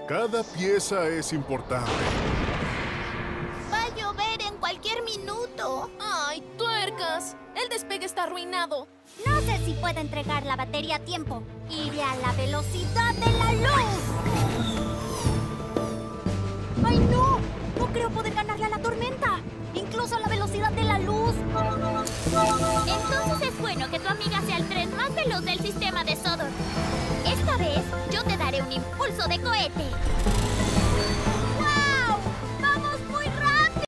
Cada pieza es importante. Va a llover en cualquier minuto. ¡Ay, tuercas! El despegue está arruinado. No sé si puedo entregar la batería a tiempo. Iré a la velocidad de la luz. ¡Ay, no! No creo poder ganarle a la tormenta. Incluso a la velocidad de la luz. Entonces es bueno que tu amiga sea el tren más veloz del sistema de Sodor. Esta vez yo te daré un impulso de cohete.